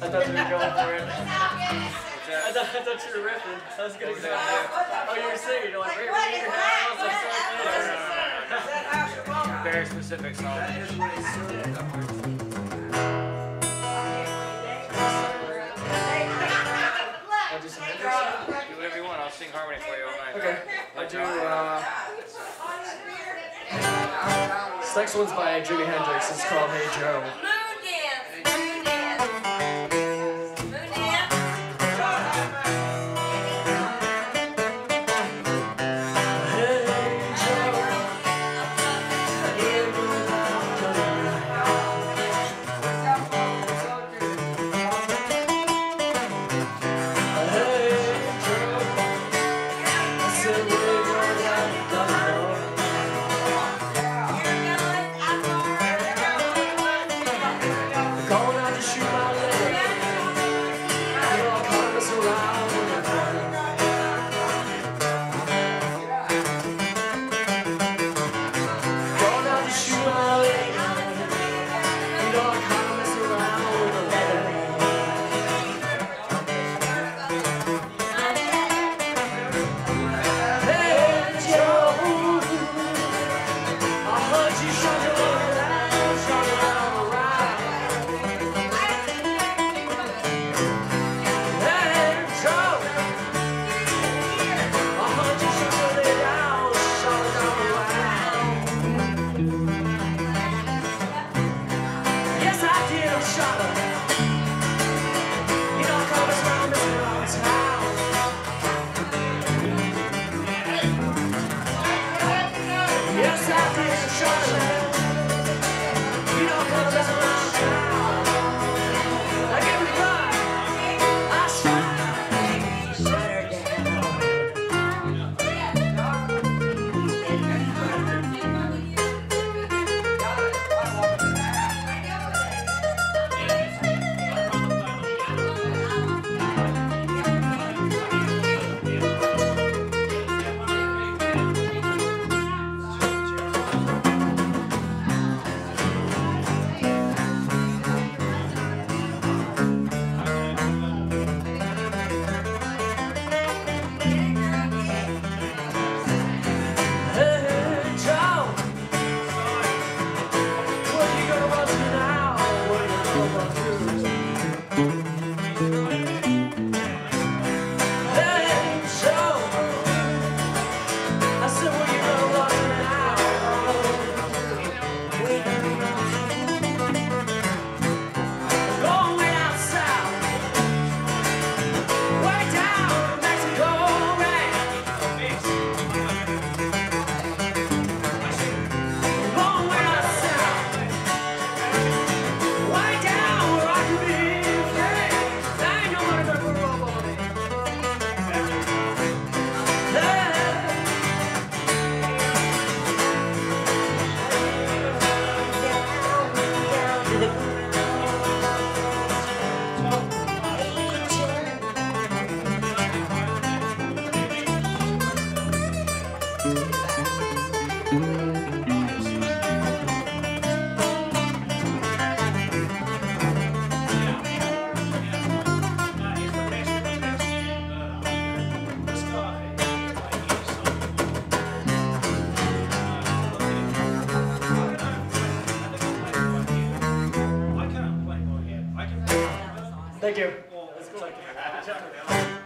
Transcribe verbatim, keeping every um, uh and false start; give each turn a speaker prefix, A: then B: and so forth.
A: thought you were going for it. I thought, I thought you were riffing. I was gonna go. Oh, you were singing. You're like, right, right, your house. I'm
B: Very specific song.
A: I'll do some Hendrix.
B: Do whatever you want. I'll sing harmony for you all night.
A: Okay. I do, uh... this next one's by Jimi Hendrix. It's called Hey Joe. Thank you.